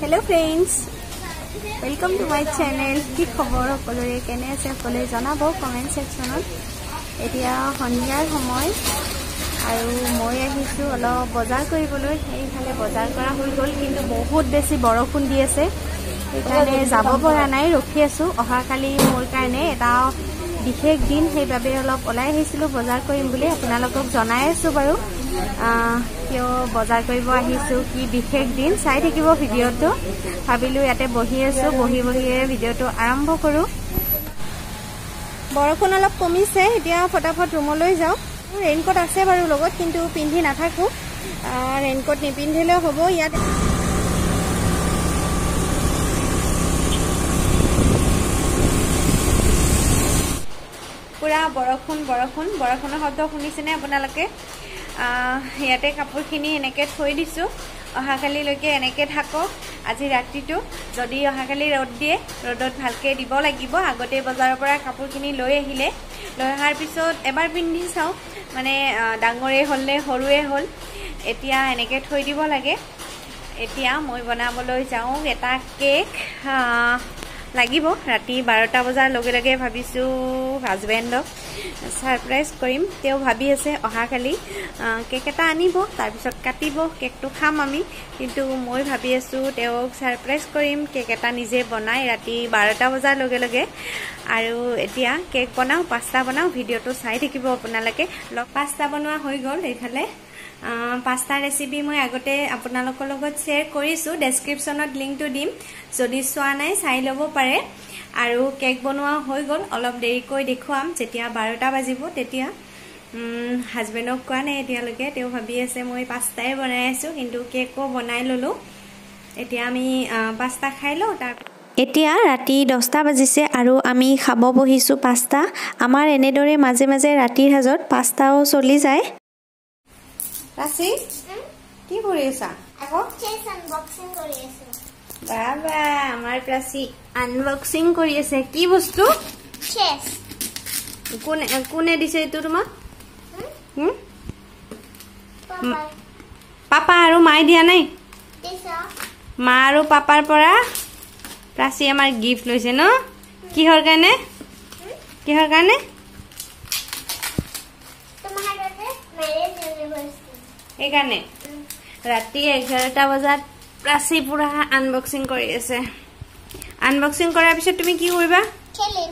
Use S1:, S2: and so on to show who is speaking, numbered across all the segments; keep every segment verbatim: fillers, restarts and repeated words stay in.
S1: Hello friends, welcome to my channel. কি খবৰ সকলোৰে কেনে আছে সকলোৱে জনাব কমেন্ট সেকশনত। এতিয়া সন্ধিয়াৰ সময় আৰু মই আহিছো অলপ বজাৰ কৰিবলৈ। এইফালে বজাৰ কৰা হৈ গ'ল কিন্তু বহুত বেছি বৰষুণ দি আছে, সেইকাৰণে যাব পৰা নাই, ৰখি আছো। অহা কালি মোৰ কাৰণে এটা বিশেষ দিন, সেইবাবে অলপ ওলাই আহিছিলো বজাৰ কৰিম বুলি। আপোনালোকক জনাই আছো বাৰু কিয় বজাৰ কৰিব আহিছো, কি বিশেষ দিন চাই থাকিব ভিডিঅ'টো। ভাবিলো ইয়াতে বহি আছো, বহি বহিয়ে ভিডিঅ'টো আৰম্ভ কৰো। বৰষুণ অলপ কমিছে, এতিয়া ফটাফট ৰুমলৈ যাওঁ। ৰেইনকোট আছে বাৰু লগত, কিন্তু পিন্ধি নাথাকো। ৰেইনকোট নিপিন্ধিলেও হ'ব। ইয়াত পুৰা বৰষুণ বৰষুণ বৰষুণৰ শব্দ শুনিছেনে আপোনালোকে? ইয়াতে কাপোৰখিনি এনেকৈ থৈ দিছোঁ, অহাকালিলৈকে এনেকৈ থাকক। আজি ৰাতিটো যদি অহাকালি ৰ'দ দিয়ে, ৰ'দত ভালকৈ দিব লাগিব। আগতে বজাৰৰ পৰা কাপোৰখিনি লৈ আহিলে, লৈ অহাৰ পিছত এবাৰ পিন্ধি চাওঁ, মানে ডাঙৰেই হ'ল নে সৰুৱে হ'ল। এতিয়া এনেকৈ থৈ দিব লাগে। এতিয়া মই বনাবলৈ যাওঁ এটা কেক। লাগিব ৰাতি বাৰটা বজাৰ লগে লগে ভাবিছোঁ হাজবেণ্ডক ছাৰপ্ৰাইজ কৰিম। তেওঁ ভাবি আছে অহাকালি কেক এটা আনিব, তাৰপিছত কাটিব, কেকটো খাম আমি। কিন্তু মই ভাবি আছোঁ তেওঁক ছাৰপ্ৰাইজ কৰিম, কেক এটা নিজে বনাই ৰাতি বাৰটা বজাৰ লগে লগে। আৰু এতিয়া কেক বনাওঁ, পাস্তা বনাওঁ, ভিডিঅ'টো চাই থাকিব আপোনালোকে। পাস্তা বনোৱা হৈ গ'ল। এইফালে পাস্তা ৰেচিপি মই আগতে আপোনালোকৰ লগত শ্বেয়াৰ কৰিছোঁ, ডেছক্ৰিপশ্যনত লিংকটো দিম, যদি চোৱা নাই চাই ল'ব পাৰে। আৰু কেক বনোৱা হৈ গ'ল, অলপ দেৰিকৈ দেখুৱাম যেতিয়া বাৰটা বাজিব তেতিয়া। হাজবেণ্ডক কোৱা নাই এতিয়ালৈকে, তেওঁ ভাবি আছে মই পাস্তাই বনাই আছোঁ, কিন্তু কেকো বনাই ল'লোঁ। এতিয়া আমি পাস্তা খাই লওঁ। তাৰ এতিয়া ৰাতি দহটা বাজিছে আৰু আমি খাব বহিছোঁ পাস্তা। আমাৰ এনেদৰে মাজে মাজে ৰাতিৰ সাজত পাস্তাও চলি যায়। ৰাচি কি কৰি আছা? আকৌ
S2: চেছ আনবক্সিং কৰি আছো।
S1: বাবা আমাৰ প্ৰাচী আনবক্সিং কৰি আছে। কি বস্তু?
S2: চেছ।
S1: কোনে কোনে দিছে এইটো তোমাক? হুম পাপা আৰু মাই দিয়া নাই? মা আৰু পাপাৰ পৰা প্ৰাচী আমাৰ গিফ্ট লৈছে ন? কিহৰ কাৰণে? কিহৰ কাৰণে? সেইকাৰণে ৰাতি এঘাৰটা বজাত প্ৰাচী পুৰা আনবক্সিং কৰি আছে। আনবক্সিং কৰাৰ পিছত তুমি কি কৰিবা?
S2: খেলিম।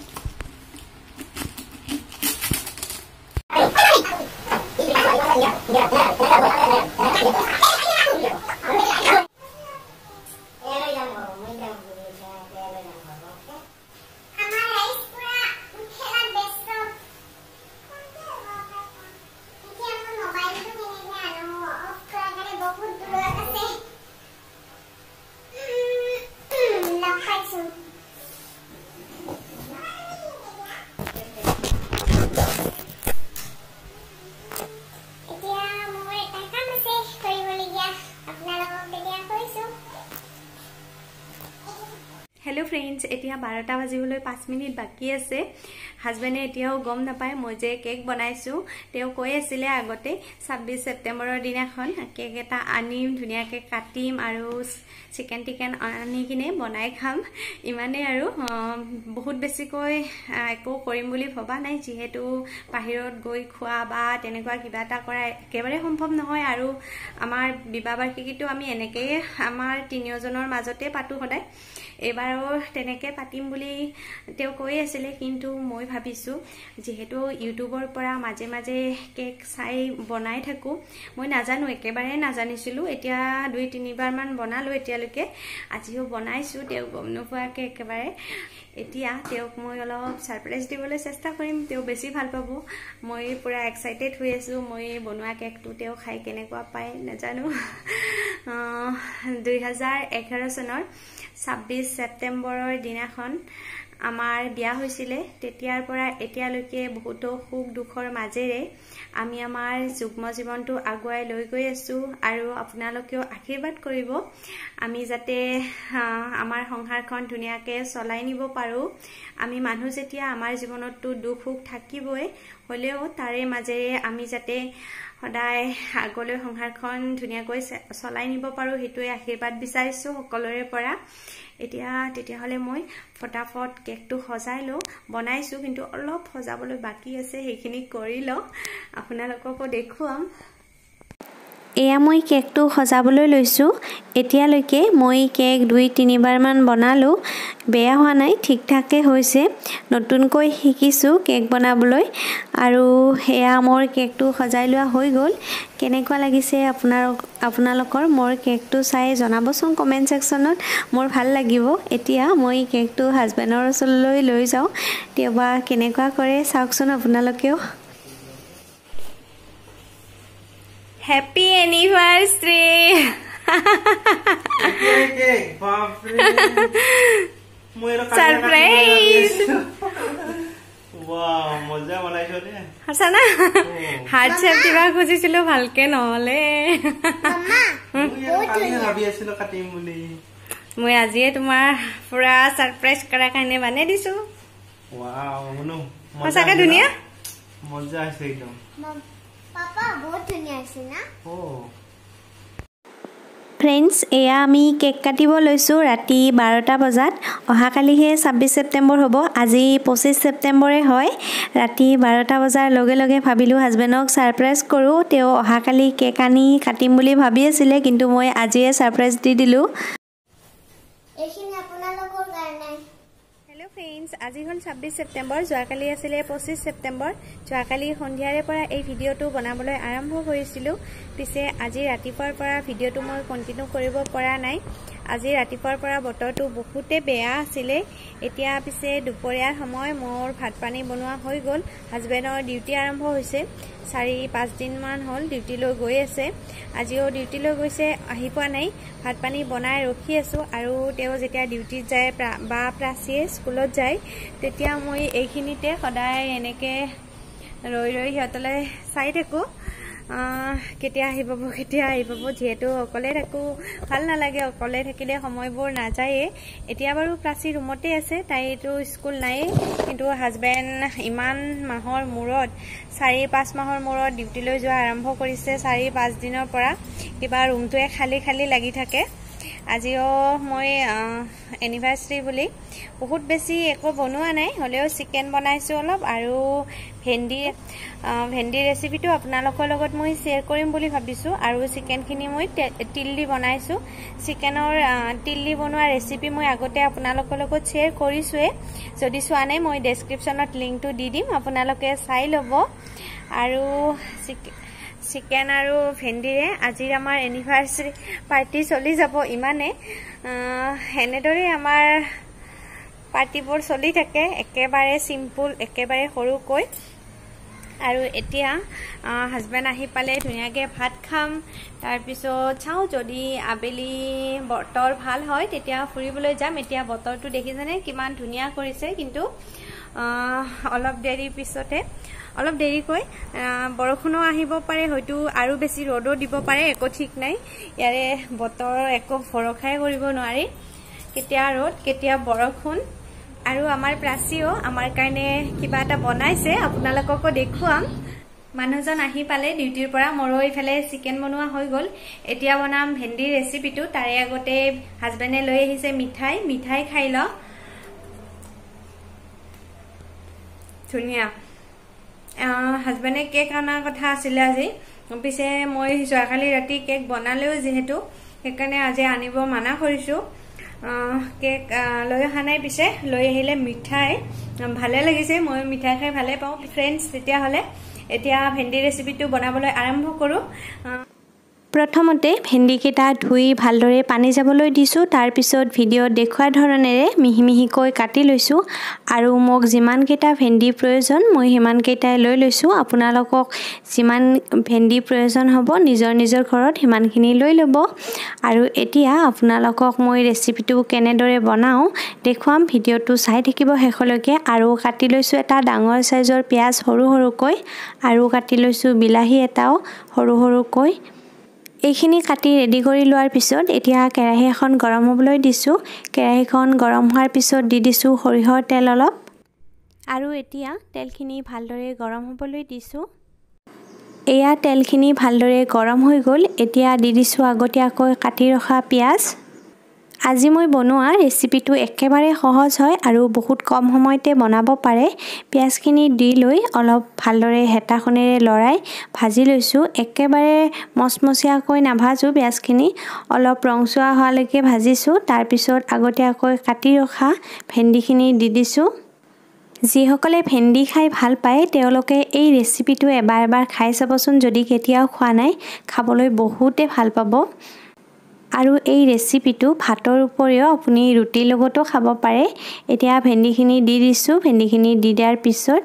S1: হেল্ল' ফ্ৰেণ্ডছ, এতিয়া বাৰটা বাজিবলৈ পাঁচ মিনিট বাকী আছে। হাজবেণ্ডে এতিয়াও গম নাপায় মই যে কেক বনাইছোঁ। তেওঁ কৈ আছিলে আগতে ছাব্বিছ ছেপ্টেম্বৰৰ দিনাখন কেক এটা আনিম, ধুনীয়াকৈ কাটিম আৰু চিকেন টিকেন আনি কিনে বনাই খাম। ইমানেই আৰু, বহুত বেছিকৈ একো কৰিম বুলি ভবা নাই, যিহেতু বাহিৰত গৈ খোৱা বা তেনেকুৱা কিবা এটা কৰা একেবাৰে সম্ভৱ নহয়। আৰু আমাৰ বিবাহ বাৰ্ষিকীটো আমি এনেকৈয়ে আমাৰ তিনিওজনৰ মাজতে পাতোঁ সদায়। এইবাৰো তেনেকৈ পাতিম বুলি তেওঁ কৈ আছিলে, কিন্তু মই ভাবিছোঁ যিহেতু ইউটিউবৰ পৰা মাজে মাজে কেক চাই বনাই থাকোঁ, মই নাজানো, একেবাৰে নাজানিছিলোঁ। এতিয়া দুই তিনিবাৰমান বনালোঁ এতিয়ালৈকে, আজিও বনাইছোঁ তেওঁ গম নোপোৱাকৈ একেবাৰে। এতিয়া তেওঁক মই অলপ ছাৰপ্ৰাইজ দিবলৈ চেষ্টা কৰিম, তেওঁ বেছি ভাল পাব। মই পুৰা এক্সাইটেড হৈ আছোঁ। মই বনোৱা কেকটো তেওঁ খাই কেনেকুৱা পায় নাজানো। দুই হাজাৰ এঘাৰ চনৰ ছাব্বিছ ছেপ্টেম্বৰৰ দিনাখন আমাৰ বিয়া হৈছিলে। তেতিয়াৰ পৰা এতিয়ালৈকে বহুতো সুখ দুখৰ মাজেৰে আমি আমাৰ যুগ্ম জীৱনটো আগুৱাই লৈ গৈ আছোঁ। আৰু আপোনালোকেও আশীৰ্বাদ কৰিব, আমি যাতে আমাৰ সংসাৰখন ধুনীয়াকৈ চলাই নিব পাৰোঁ। আমি মানুহ যেতিয়া, আমাৰ জীৱনততো দুখ সুখ থাকিবই, হ'লেও তাৰে মাজেৰে আমি যাতে সদায় আগলৈ সংসাৰখন ধুনীয়াকৈ চলাই নিব পাৰোঁ সেইটোৱে আশীৰ্বাদ বিচাৰিছোঁ সকলোৰে পৰা। এতিয়া তেতিয়াহ'লে মই ফটাফট কেকটো সজাই লওঁ। বনাইছোঁ কিন্তু অলপ সজাবলৈ বাকী আছে, সেইখিনি কৰি লওঁ, আপোনালোককো দেখুৱাম। এয়া মই কেকটো সজাবলৈ লৈছোঁ। এতিয়ালৈকে মই কেক দুই তিনিবাৰমান বনালোঁ, বেয়া হোৱা নাই, ঠিক ঠাকে হৈছে। নতুনকৈ শিকিছোঁ কেক বনাবলৈ। আৰু এয়া মোৰ কেকটো সজাই লোৱা হৈ গ'ল। কেনেকুৱা লাগিছে আপোনাৰ আপোনালোকৰ মোৰ কেকটো চাই জনাবচোন কমেণ্ট ছেকশ্যনত, মোৰ ভাল লাগিব। এতিয়া মই কেকটো হাজবেণ্ডৰ ওচৰলৈ লৈ যাওঁ, তেওঁবা কেনেকুৱা কৰে চাওকচোন আপোনালোকেও। Happy anniversary. সাৰপ্ৰাইজ।
S3: ওয়াও মজা বনাইছো দে।
S1: আছা না হাৰ্ট শেপ দিবা খুজিছিলো, ভালকে নহলে।
S3: ভাবি আছিলো কাটিম বুলি।
S1: মই আজিয়ে তোমাৰ পুৰা সাৰপ্ৰাইজ কৰাৰ কাৰণে বানাই দিছো।
S3: ওয়াও মনু
S1: সঁচাকে ধুনীয়া,
S3: মজা আছে একদম।
S2: পাপা বহুত ধুনীয়া আছে না?
S3: ও
S1: ফ্ৰেণ্ডছ, এয়া আমি কেক কাটিব লৈছোঁ ৰাতি বাৰটা বজাত। অহাকালিহে ছাব্বিছ ছেপ্টেম্বৰ হ'ব, আজি পঁচিছ ছেপ্টেম্বৰে হয়। ৰাতি বাৰটা বজাৰ লগে লগে ভাবিলোঁ হাজবেণ্ডক ছাৰপ্ৰাইজ কৰোঁ। তেওঁ অহাকালি কেক আনি কাটিম বুলি ভাবি আছিলে, কিন্তু মই আজিয়ে ছাৰপ্ৰাইজ দি দিলোঁ।
S2: এইখিনি আপোনালোকৰ কাৰণে।
S1: হেল্ল' ফ্ৰেণ্ডছ, আজি হ'ল ছাব্বিছ ছেপ্টেম্বৰ, যোৱাকালি আছিলে পঁচিছ ছেপ্টেম্বৰ। যোৱাকালি সন্ধিয়াৰে পৰা এই ভিডিঅ'টো বনাবলৈ আৰম্ভ কৰিছিলোঁ, পিছে আজি ৰাতিপুৱাৰ পৰা ভিডিঅ'টো মই কণ্টিনিউ কৰিব পৰা নাই। আজি ৰাতিপুৱাৰ পৰা বতৰটো বহুতেই বেয়া আছিলে। এতিয়া পিছে দুপৰীয়াৰ সময়, মোৰ ভাত পানী বনোৱা হৈ গ'ল। হাজবেণ্ডৰ ডিউটি আৰম্ভ হৈছে, চাৰি পাঁচদিনমান হ'ল ডিউটিলৈ গৈ আছে। আজিও ডিউটিলৈ গৈছে, আহি পোৱা নাই। ভাত পানী বনাই ৰখি আছোঁ, আৰু তেওঁ যেতিয়া ডিউটিত যায় বা প্ৰাচীয়ে স্কুলত যায়, তেতিয়া মই এইখিনিতে সদায় এনেকৈ ৰৈ ৰৈ সিহঁতলৈ চাই থাকোঁ, কেতিয়া আহি পাব কেতিয়া আহি পাব। যিহেতু অকলে থাকোঁ, ভাল নালাগে, অকলে থাকিলে সময়বোৰ নাযায়েই। এতিয়া বাৰু প্ৰাচী ৰুমতে আছে, তাইতো স্কুল নায়েই, কিন্তু হাজবেণ্ড ইমান মাহৰ মূৰত, চাৰি পাঁচ মাহৰ মূৰত ডিউটিলৈ যোৱা আৰম্ভ কৰিছে। চাৰি পাঁচ দিনৰ পৰা কিবা ৰুমটোৱে খালী খালী লাগি থাকে। আজিও মই এনিভাৰ্চাৰী বুলি বহুত বেছি একো বনোৱা নাই, হ'লেও চিকেন বনাইছোঁ অলপ, আৰু ভেন্দি ভেন্দিৰ ৰেচিপিটো আপোনালোকৰ লগত মই শ্বেয়াৰ কৰিম বুলি ভাবিছোঁ। আৰু চিকেনখিনি মই তিল দি বনাইছোঁ। চিকেনৰ তিল দি বনোৱা ৰেচিপি মই আগতে আপোনালোকৰ লগত শ্বেয়াৰ কৰিছোঁৱেই, যদি চোৱা নাই মই ডেছক্ৰিপশ্যনত লিংকটো দি দিম, আপোনালোকে চাই ল'ব। আৰু চিকেন আৰু ভেন্দিৰে আজিৰ আমাৰ এনিভাৰ্চাৰী পাৰ্টি চলি যাব ইমানে। এনেদৰে আমাৰ পাৰ্টিবোৰ চলি থাকে, একেবাৰে চিম্পুল, একেবাৰে সৰুকৈ। আৰু এতিয়া হাজবেণ্ড আহি পালে ধুনীয়াকৈ ভাত খাম, তাৰপিছত চাওঁ যদি আবেলি বতৰ ভাল হয় তেতিয়া ফুৰিবলৈ যাম। এতিয়া বতৰটো দেখিছেনে কিমান ধুনীয়া কৰিছে, কিন্তু অলপ দেৰি পিছতে অলপ দেৰিকৈ বৰষুণো আহিব পাৰে, হয়তো আৰু বেছি ৰ'দো দিব পাৰে, একো ঠিক নাই। ইয়াৰে বতৰৰ একো ভৰসাই কৰিব নোৱাৰি, কেতিয়া ৰ'দ কেতিয়া বৰষুণ। আৰু আমাৰ প্ৰাচীও আমাৰ কাৰণে কিবা এটা বনাইছে, আপোনালোককো দেখুৱাম। মানুহজন আহি পালে ডিউটিৰ পৰা, মোৰো ইফালে চিকেন বনোৱা হৈ গ'ল। এতিয়া বনাম ভেন্দিৰ ৰেচিপিটো। তাৰে আগতে হাজবেণ্ডে লৈ আহিছে মিঠাই, মিঠাই খাই লওঁ। ধুনীয়া। হাজবেণ্ডে কেক অনাৰ কথা আছিলে আজি, পিছে মই যোৱাকালি ৰাতি কেক বনালেও যিহেতু, সেইকাৰণে আজি আনিব মানা কৰিছোঁ। কেক লৈ অহা নাই, পিছে লৈ আহিলে মিঠাই। ভালে লাগিছে, মই মিঠাই খাই ভালে পাওঁ। ফ্ৰেণ্ডছ, তেতিয়াহ'লে এতিয়া ভেন্দি ৰেচিপিটো বনাবলৈ আৰম্ভ কৰোঁ। প্ৰথমতে ভেন্দিকেইটা ধুই ভালদৰে পানী যাবলৈ দিছোঁ, তাৰপিছত ভিডিঅ'ত দেখুওৱা ধৰণেৰে মিহি মিহিকৈ কাটি লৈছোঁ। আৰু মোক যিমানকেইটা ভেন্দি প্ৰয়োজন মই সিমানকেইটাই লৈ লৈছোঁ। আপোনালোকক যিমান ভেন্দি প্ৰয়োজন হ'ব নিজৰ নিজৰ ঘৰত সিমানখিনি লৈ ল'ব। আৰু এতিয়া আপোনালোকক মই ৰেচিপিটো কেনেদৰে বনাওঁ দেখুৱাম, ভিডিঅ'টো চাই থাকিব শেষলৈকে। আৰু কাটি লৈছোঁ এটা ডাঙৰ চাইজৰ পিঁয়াজ সৰু সৰুকৈ, আৰু কাটি লৈছোঁ বিলাহী এটাও সৰু সৰুকৈ। এইখিনি কাটি ৰেডি কৰি লোৱাৰ পিছত এতিয়া কেৰাহী এখন গৰম হ'বলৈ দিছোঁ। কেৰাহীখন গৰম হোৱাৰ পিছত দি দিছোঁ সৰিয়হৰ তেল অলপ, আৰু এতিয়া তেলখিনি ভালদৰে গৰম হ'বলৈ দিছোঁ। এয়া তেলখিনি ভালদৰে গৰম হৈ গ'ল। এতিয়া দি দিছোঁ আগতীয়াকৈ কাটি ৰখা পিঁয়াজ। আজি মই বনোৱা ৰেচিপিটো একেবাৰে সহজ হয় আৰু বহুত কম সময়তে বনাব পাৰে। পিঁয়াজখিনি দি লৈ অলপ ভালদৰে হেতাখনেৰে লৰাই ভাজি লৈছোঁ। একেবাৰে মচমচীয়াকৈ নাভাজোঁ পিঁয়াজখিনি, অলপ ৰংচোৱা হোৱালৈকে ভাজিছোঁ। তাৰপিছত আগতীয়াকৈ কাটি ৰখা ভেন্দিখিনি দি দিছোঁ। যিসকলে ভেন্দি খাই ভাল পায় তেওঁলোকে এই ৰেচিপিটো এবাৰ এবাৰ খাই চাবচোন, যদি কেতিয়াও খোৱা নাই, খাবলৈ বহুতে ভাল পাব। আৰু এই ৰেচিপিটো ভাতৰ উপৰিও আপুনি ৰুটিৰ লগতো খাব পাৰে। এতিয়া ভেন্দিখিনি দি দিছোঁ। ভেন্দিখিনি দি দিয়াৰ পিছত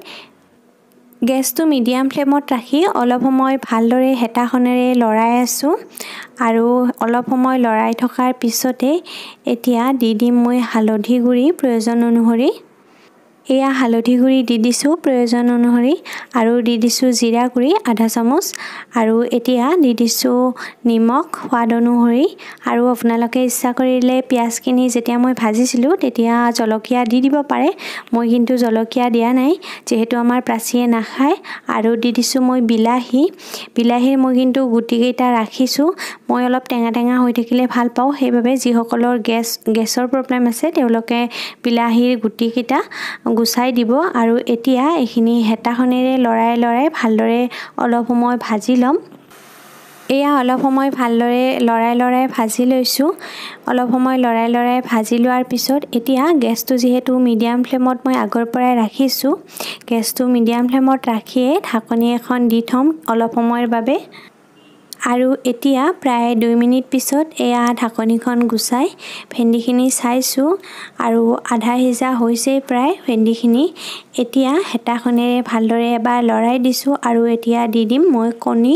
S1: গেছটো মিডিয়াম ফ্লেমত ৰাখি অলপ সময় ভালদৰে হেতাখনেৰে লৰাই আছোঁ। আৰু অলপ সময় লৰাই থকাৰ পিছতে এতিয়া দি দিম মই হালধি গুড়ি প্ৰয়োজন অনুসৰি। এয়া হালধি গুড়ি দি দিছোঁ প্ৰয়োজন অনুসৰি আৰু দি দিছোঁ জিৰা গুড়ি আধা চামুচ আৰু এতিয়া দি দিছোঁ নিমখ সোৱাদ অনুসৰি। আৰু আপোনালোকে ইচ্ছা কৰিলে পিঁয়াজখিনি যেতিয়া মই ভাজিছিলোঁ তেতিয়া জলকীয়া দি দিব পাৰে। মই কিন্তু জলকীয়া দিয়া নাই যিহেতু আমাৰ প্ৰাচীয়ে নাখায়। আৰু দি দিছোঁ মই বিলাহী। বিলাহীৰ মই কিন্তু গুটিকেইটা ৰাখিছোঁ। মই অলপ টেঙা টেঙা হৈ থাকিলে ভাল পাওঁ, সেইবাবে যিসকলৰ গেছ গেছৰ প্ৰব্লেম আছে তেওঁলোকে বিলাহীৰ গুটিকেইটা গুচাই দিব। আৰু এতিয়া এইখিনি হেতাখনেৰে লৰাই লৰাই ভালদৰে অলপ সময় ভাজি ল'ম। এয়া অলপ সময় ভালদৰে লৰাই লৰাই ভাজি লৈছোঁ। অলপ সময় লৰাই লৰাই ভাজি লোৱাৰ পিছত এতিয়া গেছটো যিহেতু মিডিয়াম ফ্লেমত মই আগৰ পৰাই ৰাখিছোঁ, গেছটো মিডিয়াম ফ্লেমত ৰাখিয়ে ঢাকনি এখন দি থ'ম অলপ সময়ৰ বাবে। আৰু এতিয়া প্ৰায় দুই মিনিট পিছত এয়া ঢাকনিখন গুচাই ভেন্দিখিনি চাইছোঁ আৰু আধা সিজা হৈছেই প্ৰায় ভেন্দিখিনি। এতিয়া হেতাখনেৰে ভালদৰে এবাৰ লৰাই দিছোঁ আৰু এতিয়া দি দিম মই কণী।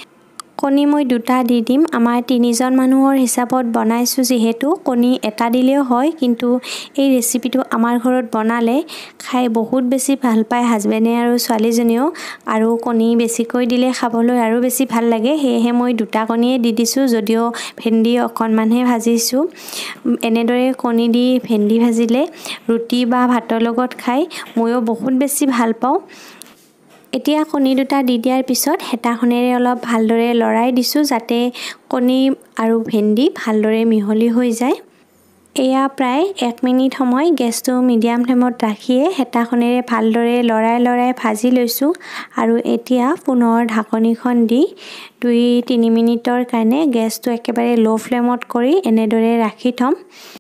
S1: কণী মই দুটা দি দিম। আমাৰ তিনিজন মানুহৰ হিচাপত বনাইছোঁ যিহেতু কণী এটা দিলেও হয়, কিন্তু এই ৰেচিপিটো আমাৰ ঘৰত বনালে খাই বহুত বেছি ভাল পায় হাজবেণ্ডে আৰু ছোৱালীজনীয়েও, আৰু কণী বেছিকৈ দিলে খাবলৈ আৰু বেছি ভাল লাগে। সেয়েহে মই দুটা কণীয়ে দি দিছোঁ, যদিও ভেন্দি অকণমানহে ভাজিছোঁ। এনেদৰে কণী দি ভেন্দি ভাজিলে ৰুটি বা ভাতৰ লগত খাই ময়ো বহুত বেছি ভাল পাওঁ। এতিয়া কণী দুটা দি দিয়াৰ পিছত হেতাখনেৰে অলপ ভালদৰে লৰাই দিছোঁ যাতে কণী আৰু ভেন্দি ভালদৰে মিহলি হৈ যায়। এয়া প্ৰায় এক মিনিট সময় গেছটো মিডিয়াম ফ্লেমত ৰাখিয়ে হেতাখনেৰে ভালদৰে লৰাই লৰাই ভাজি লৈছোঁ। আৰু এতিয়া পুনৰ ঢাকনিখন দি দুই তিনি মিনিটৰ কাৰণে গেছটো একেবাৰে ল' ফ্লেমত কৰি এনেদৰে ৰাখি থ'ম।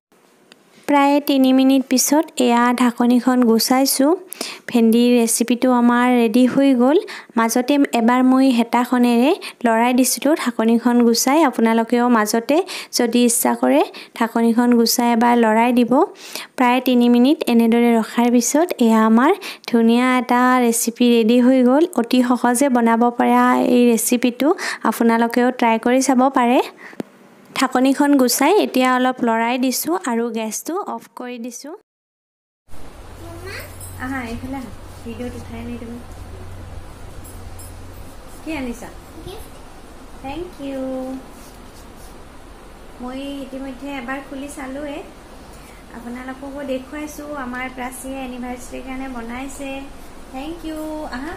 S1: প্ৰায় তিনি মিনিট পিছত এয়া ঢাকনিখন গুচাইছোঁ। ভেন্দিৰ ৰেচিপিটো আমাৰ ৰেডি হৈ গ'ল। মাজতে এবাৰ মই হেতাখনেৰে লৰাই দিছিলোঁ ঢাকনিখন গুচাই। আপোনালোকেও মাজতে যদি ইচ্ছা কৰে ঢাকনিখন গুচাই এবাৰ লৰাই দিব। প্ৰায় তিনি মিনিট এনেদৰে ৰখাৰ পিছত এয়া আমাৰ ধুনীয়া এটা ৰেচিপি ৰেডি হৈ গ'ল। অতি সহজে বনাব পৰা এই ৰেচিপিটো আপোনালোকেও ট্ৰাই কৰি চাব পাৰে। ঢাকনিখন গুচাই এতিয়া অলপ লৰাই দিছোঁ আৰু গেছটো অফ কৰি দিছোঁ। আহা এইফালে আহা, ভিডিঅ'ত উঠাই নাই তুমি। কি আনিছা? Thank you. মই ইতিমধ্যে এবাৰ খুলি চালোঁৱে, আপোনালোককো দেখুৱাইছোঁ। আমাৰ প্ৰাচীয়ে এনিভাৰ্চাৰীৰ কাৰণে বনাইছে। Thank you. আহা,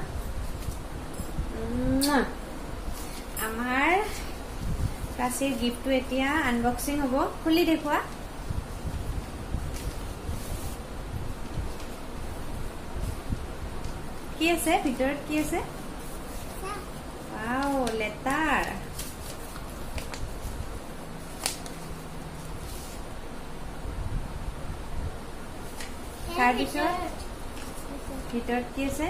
S1: আমাৰ প্ৰাচীৰ গিফ্টটো এতিয়া আনবক্সিং হ'ব। খুলি দেখুওৱা। কি আছে ভিতৰত? কি আছে? Wow, letter. তাৰপিছত ভিতৰত কি আছে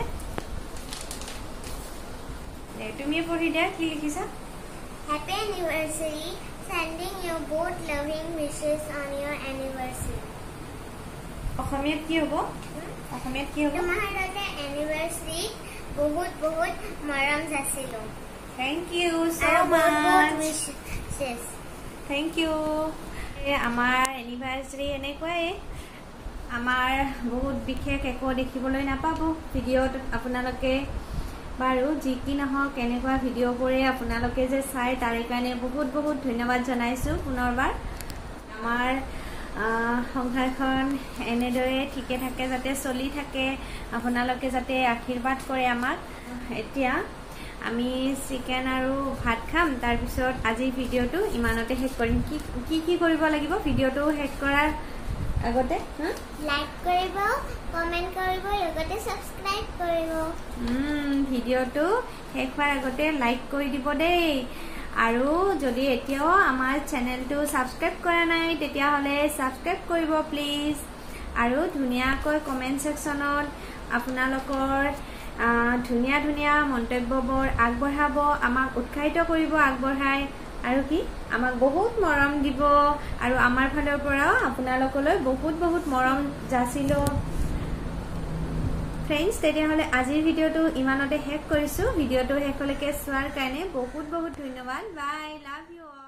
S1: তুমি পঢ়ি দিয়া। কি লিখিছা?
S2: Happy anniversary, sending you both loving wishes on your anniversary.
S1: অসমীয়াত কি হ'ব? অসমীয়াত কি হ'ব?
S2: তোমাৰ হাততে anniversary বহুত বহুত মৰম যাচিলো।
S1: থেংক ইউ সো
S2: আৰু বহুত বহুত
S1: মাচ।
S2: wishes।
S1: Thank you. আমাৰ এনিভাৰ্চাৰী এনেকুৱাই, আমাৰ বহুত বিশেষ একো দেখিবলৈ নাপাব ভিডিঅ'ত আপোনালোকে। বাৰু যি কি নহওক, এনেকুৱা ভিডিঅ'বোৰে আপোনালোকে যে চাই তাৰে কাৰণে বহুত বহুত ধন্যবাদ জনাইছোঁ পুনৰবাৰ। আমাৰ সংসাৰখন এনেদৰে ঠিকে থাকে যাতে চলি থাকে আপোনালোকে যাতে আশীৰ্বাদ কৰে আমাক এতিয়া আমি চিকেন আৰু ভাত খাম তাৰ পিছত আজিৰ ভিডিওটো ইমানতে শেষ কৰিম কি কি কি কৰিব লাগিব ভিডিওটো শেষ কৰাৰ আগতে
S2: লাইক কৰিব কমেন্ট কৰিব লগতে সাবস্ক্ৰাইব কৰিব
S1: হুম ভিডিওটো শেষ হোৱাৰ আগতে লাইক কৰি দিব দেই আৰু যদি এতিয়াও আমাৰ চেনেলটো সাবস্ক্ৰাইব কৰা নাই তেতিয়া হলে সাবস্ক্ৰাইব কৰিব প্লিজ আৰু ধুনিয়াকৈ কমেন্ট সেকশনত আপোনালোকৰ ধুনিয়া ধুনিয়া মন্তব্যবোৰ আগবঢ়াব আমাক উৎসাহিত কৰিব আগবঢ়াই আৰু কি আমাক বহুত মৰম দিব আৰু আমাৰ ফালৰ পৰাও আপোনালোকলৈ বহুত বহুত মৰম যাচিলো ফ্ৰেণ্ডছ তেতিয়াহ'লে আজিৰ ভিডিওটো ইমানতে শেষ কৰিছো ভিডিওটো শেষলৈকে চোৱাৰ কাৰণে বহুত বহুত ধন্যবাদ বাই লাভ ইউ